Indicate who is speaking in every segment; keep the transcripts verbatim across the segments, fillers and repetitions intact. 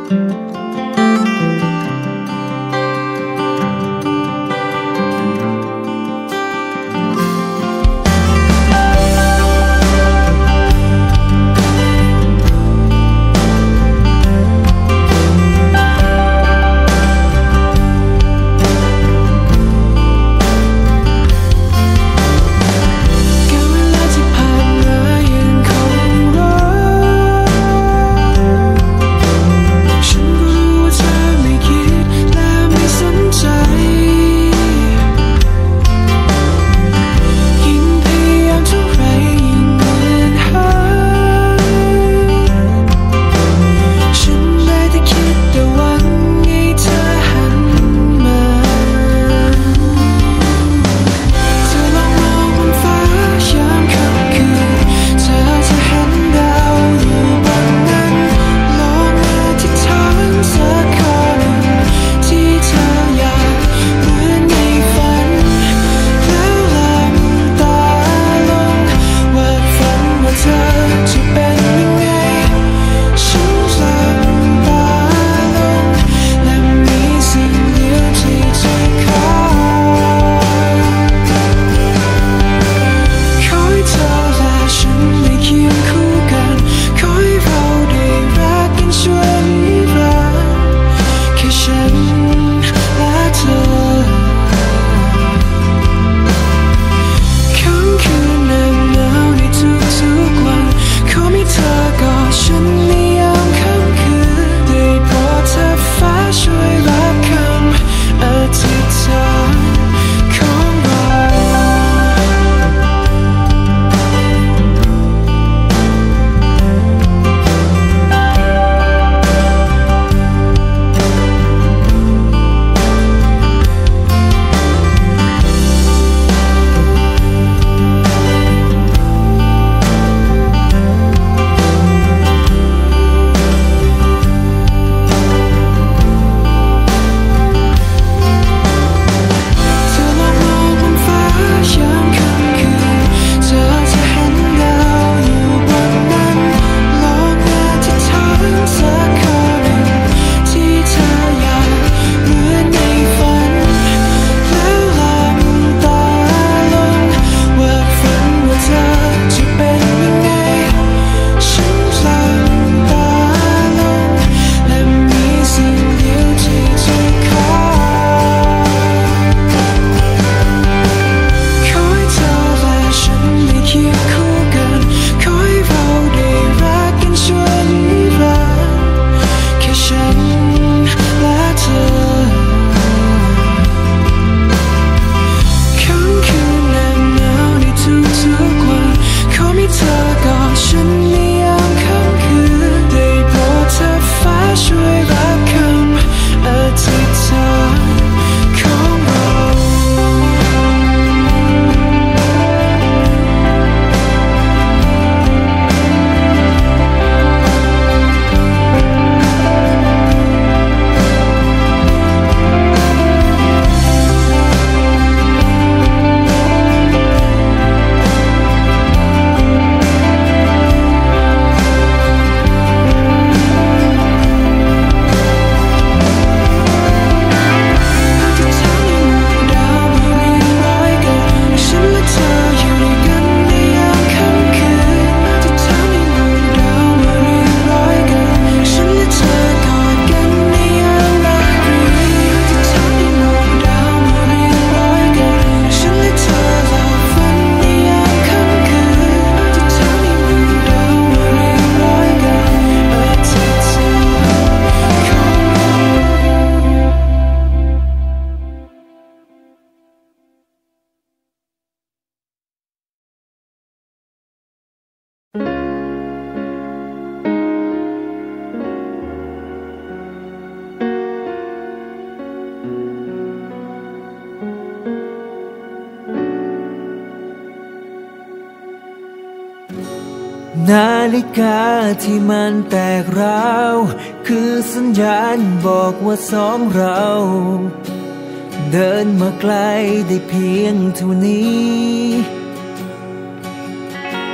Speaker 1: นาฬิกาที่มันแตกร้าวคือสัญญาณบอกว่าสองเราเดินมาไกลได้เพียงเท่านี้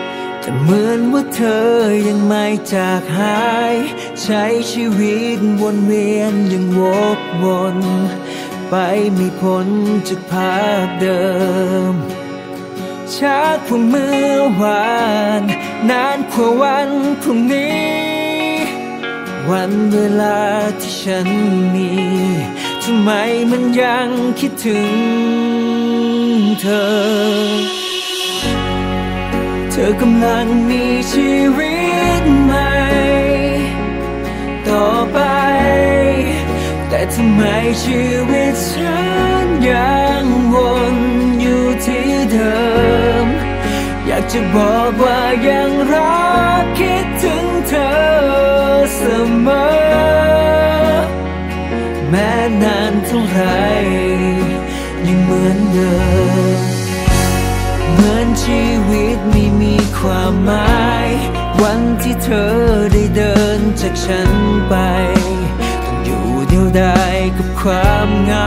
Speaker 1: แต่เหมือนว่าเธอยังไม่จากหายใช้ชีวิตวนเวียนยังวกวนไปไม่พ้นจากภาพเดิมชักพวงเมื่อวานนานกว่าวันพรุ่งนี้วันเวลาที่ฉันมีทำไมมันยังคิดถึงเธอเธอกำลังมีชีวิตใหม่ต่อไปแต่ทำไมชีวิตฉันยังวนอยู่ที่เดิมอยากจะบอกว่ายังรักคิดถึงเธอเสมอแม้นานเท่าไรยังเหมือนเดิมเหมือนชีวิตไม่มีความหมายวันที่เธอได้เดินจากฉันไปต้องอยู่เดียวดายกับความเหงา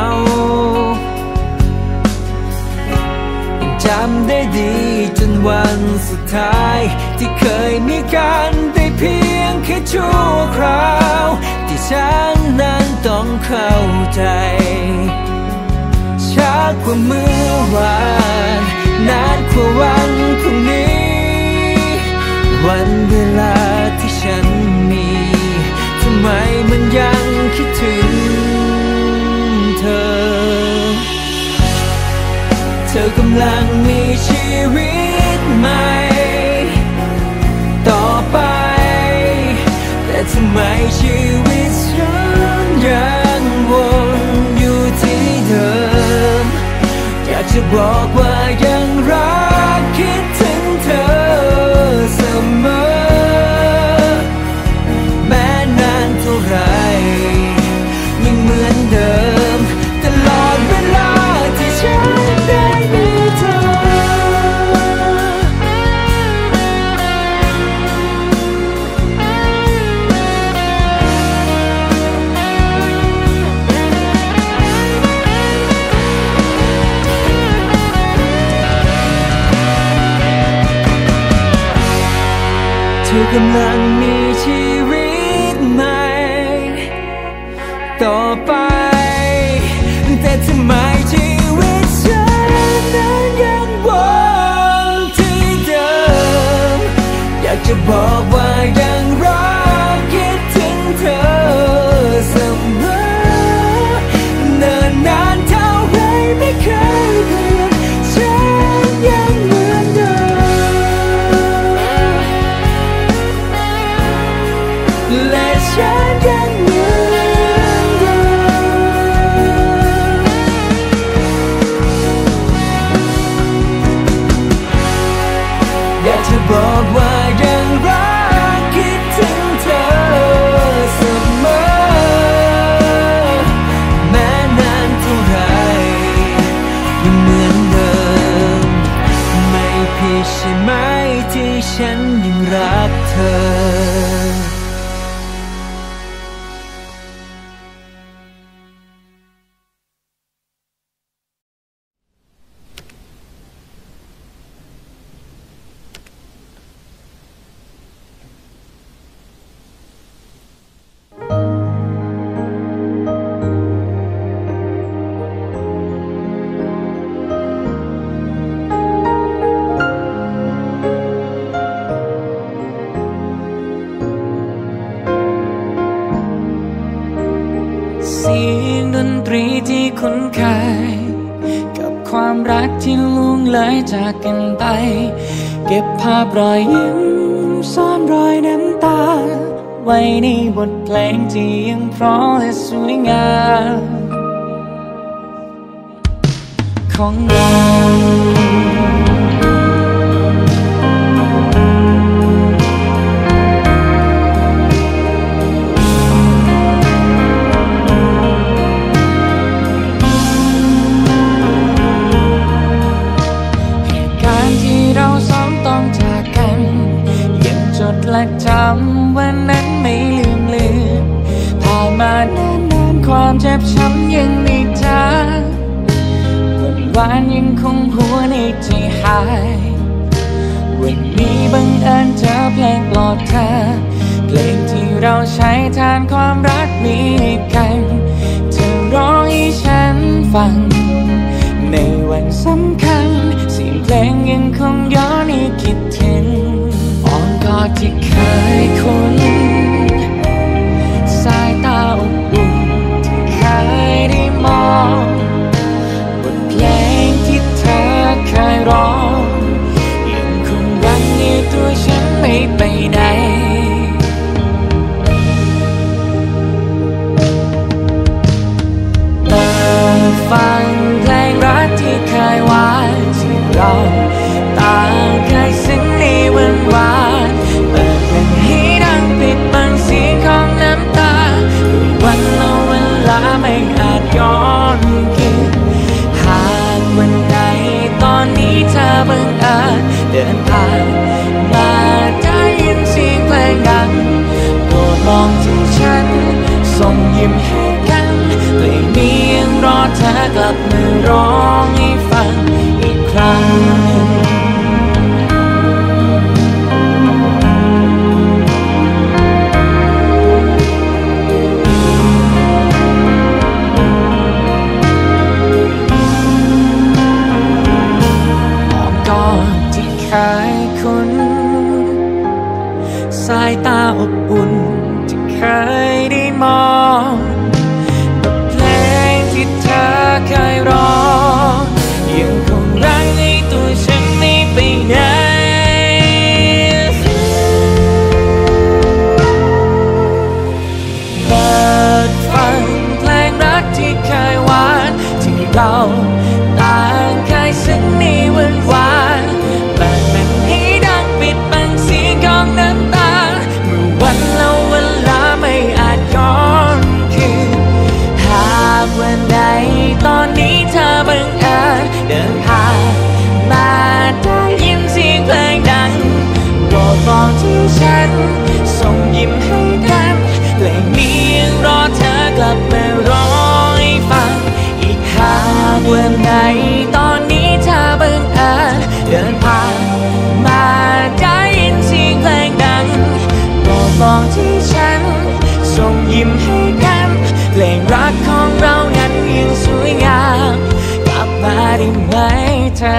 Speaker 1: ยังจำได้ดีจนวันสุดท้ายที่เคยมีกันได้เพียงแค่ชั่วคราวที่ฉันนั้นต้องเข้าใจช้ากว่าเมื่อวานนานกว่าวันพรุ่งนี้วันเวลาที่ฉันมีทำไมมันยังคิดถึงเธอเธอกำลังมีชีวิตใหม่ต่อไปแต่ทำไมชีวิตฉันยังวนอยู่ที่เดิมอยากจะบอกว่ายังรักคิดถึงเธอเสมอแม้นานเท่าไรยังเหมือนเดิมตลอดเวลาที่ฉันได้มีเธอเธอกำลังมีชีวิตใหม่ต่อไปแต่ทำไมชีวิตฉันนั้นยังวนที่เดิมอยากจะบอกว่ายังรักคิดถึงเธอเสมอเนิ่นนานเท่าไรไม่เคยเปลี่ยนฉันยังเหมือนเดิมและฉันยังเหมือนเดิมอยากจะบอกว่ายังรักคิดถึงเธอเสมอแม้นานเท่าไรยังเหมือนเดิมไม่ผิดใช่ไหมที่ฉันยังรักเธอเสียงดนตรีที่คุ้นเคยกับความรักที่ล่วงเลยจากกันไปเก็บภาพรอยยิ้มซ่อนรอยน้ำตาไว้ในบทเพลงที่ยังเพราะและสวยงามของเราและจำวันนั้นไม่ลืมเลือนผ่านมานานๆความเจ็บช้ำยังไม่จางวันวานยังคงหัวในใจหายวันนี้บังเ
Speaker 2: เอิญเจอเพลงปลอบเธอเพลงที่เราใช้แทนความรักมีกันเธอร้องให้ฉันฟังในวันสำคัญเสียงเพลงยังคงย้อนให้คิดถึงอ้อมกอดที่เคยคุ้นสายตาอบอุ่นที่เคยได้มองบทเพลงที่เธอเคยร้องยังคงรักในตัวฉันไม่ไปไหนเปิดฟังเพลงรักที่เคยหวานที่เราต่างเคยซึ้งในวันวานเปิดเพลงให้ดังปิดบังเสียงของน้ำตาด้วยวันและเวลาไม่อาจย้อนคืนหากวันใดตอนนี้เธอบังเอิญเดินผ่านมาได้ยินเสียงเพลงดังโปรดมองที่ฉันส่งยิ้มให้กันเพลงนี้ยังรอเธอกลับมาร้องให้ฟังอีกครั้งหนึ่งสายตาอบอุ่นที่เคยได้มองบทเพลงที่เธอเคยร้องยังคงรักในตัวฉันไม่ไปไหนเปิดฟังเพลงรักที่เคยหวานที่เราต่างเคยซึ้งในวันวานเปิดมันให้ดังปิดบังเสียงของน้ำตาวันและเวลาไม่อาจย้อนคืนหากวันใดตอนนี้เธอบังเอิญเดินผ่านมาได้ยินเสียงเพลงดังโปรดมองที่ฉันส่งยิ้มให้กันเพลงนี้ยังรอเธอกลับมาร้องให้ฟังอีกหากวันใดตอนนี้เธอบังเอิญเดินผ่านมาได้ยินเสียงเพลงดังมองที่ฉันส่งยิ้มให้กันเพลงรักของเรานั้นยังสวยงามกลับมาได้ไหมเธอ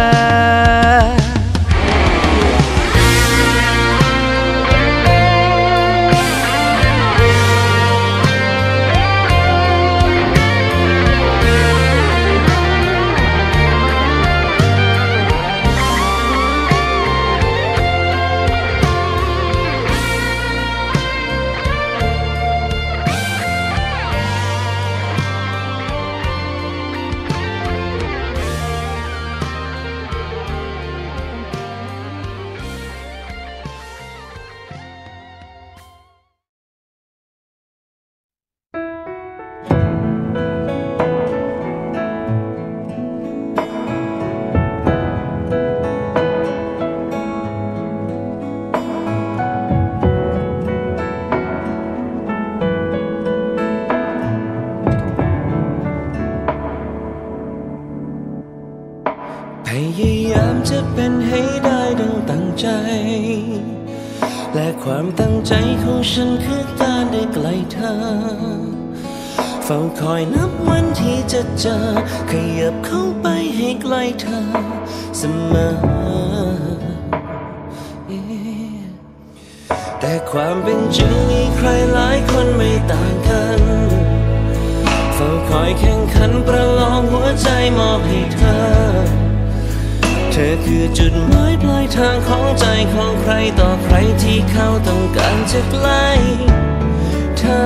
Speaker 1: พยายามจะเป็นให้ได้ดังตั้งใจและความตั้งใจของฉันคือการได้ใกล้เธอเฝ้าคอยนับวันที่จะเจอขยับเข้าไปให้ใกล้เธอเสมอแต่ความเป็นจริงมีใครหลายคนไม่ต่างกันเฝ้าคอยแข่งขันประลองหัวใจมอบให้เธอเธอคือจุดหมายปลายทางของใจของใครต่อใครที่เขาต้องการจะใกล้เธอ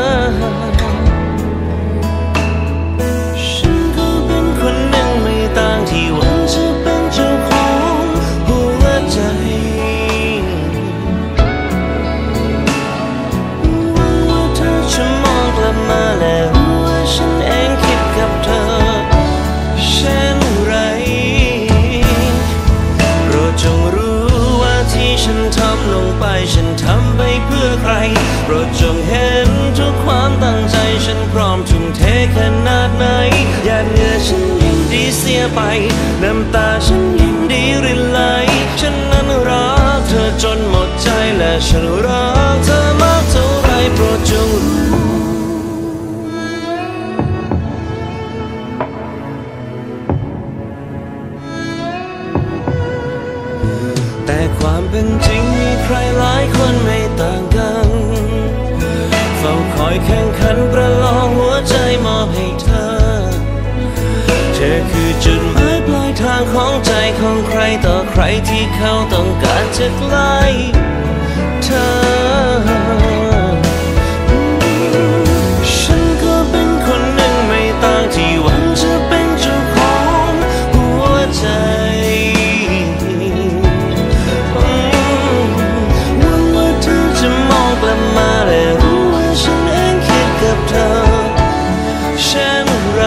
Speaker 1: ฉันก็เป็นคนหนึ่งไม่ต่างที่หวังจะเป็นเจ้าของหัวใจหวังว่าเธอจะมองกลับมาและรู้ว่าฉันเองคิดกับเธอเช่นไรจงรู้ว่าที่ฉันทำลงไปฉันทำไปเพื่อใครโปรดจงเห็นทุกความตั้งใจฉันพร้อมทุ่มเทขนาดไหนหยาดเหงื่อฉันยินดีเสียไปน้ำตาฉันยินดีรินไหลฉันนั้นรักเธอจนหมดใจและฉันรักเธอมากเท่าไรโปรดจงรู้แต่ความเป็นจริงมีใครหลายคนไม่ต่างกันเฝ้าคอยแข่งขันประลองหัวใจมอบให้เธอเธอคือจุดหมายปลายทางของใจของใครต่อใครที่เขาต้องการจะใกล้เธอฉันก็เป็นคนหนึ่งไม่ต่างที่หวังจะเป็นเจ้าของหัวใจหวังว่าเธอจะมองกลับมาและรู้ว่าฉันเองคิดกับเธอเช่นไร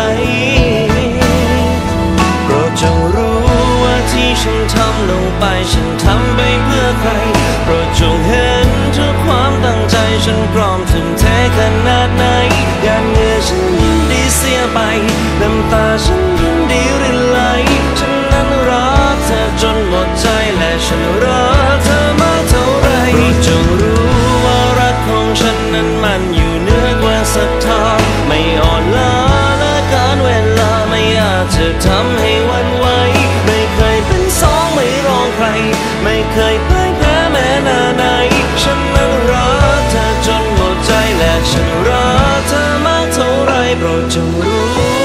Speaker 1: โปรดจงรู้ว่าที่ฉันทำลงไปฉันทำไปเพื่อใครโปรดจงเห็นทุกความตั้งใจฉันพร้อมทุ่มเทขนาดไหนหยาดเหงื่อฉันยินดีเสียไปน้ำตาฉันยินดีรินไหลฉันนั้นรักเธอจนหมดใจและฉันรักเธอมากเท่าไรโปรดจงรู้ว่ารักของฉันนั้นมันอยู่เหนือกว่าศรัทธาไม่อ่อนล้าและการเวลาไม่อาจจะทำให้หวั่นไหวไม่เคยเป็นสองไม่รองใครไม่เคยพ่ายแพ้แม้นาไหนฉันนั้นรักเธอจนหมดใจและฉันรักเธอมากเท่าไรโปรดจงรู้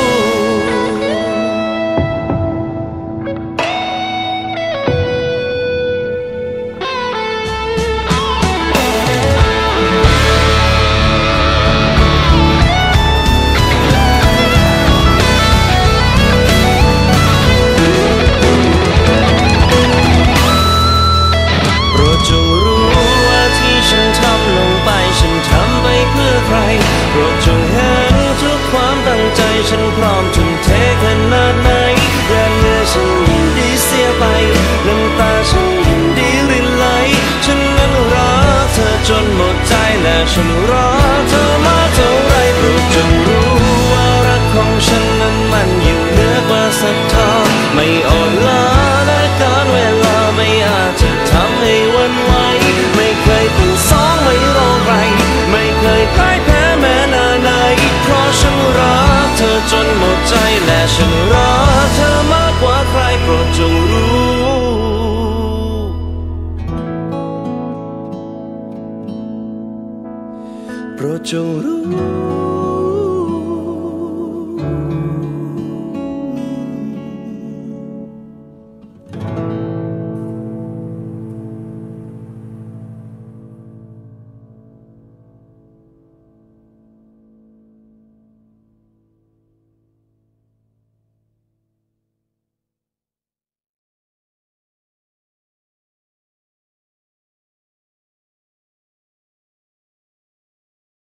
Speaker 1: จงรู้ว่าที่ฉันทำลงไปฉันทำไปเพื่อใครโปรดจงเห็นทุกความตั้งใจฉันพร้อมทุ่มเทขนาดไหนหยาดเหงื่อฉันยินดีเสียไปน้ำตาฉันยินดีรินไหลฉันนั้นรักเธอจนหมดใจและฉันรักเธอมากเท่าไรโปรดจงรู้ว่ารักของฉันนั้นมันอยู่เหนือกว่าศรัทธาไม่อ่อนล้าและการเวลาไม่อาจจะทำให้หวั่นไหวไม่เคยเป็นสองไม่รอใครไม่เคยพ่ายแพ้แม้นาไหนเพราะฉันรักเธอจนหมดใจและฉันรักเธอมากกว่าใครโปรดจงรู้โปรดจงรู้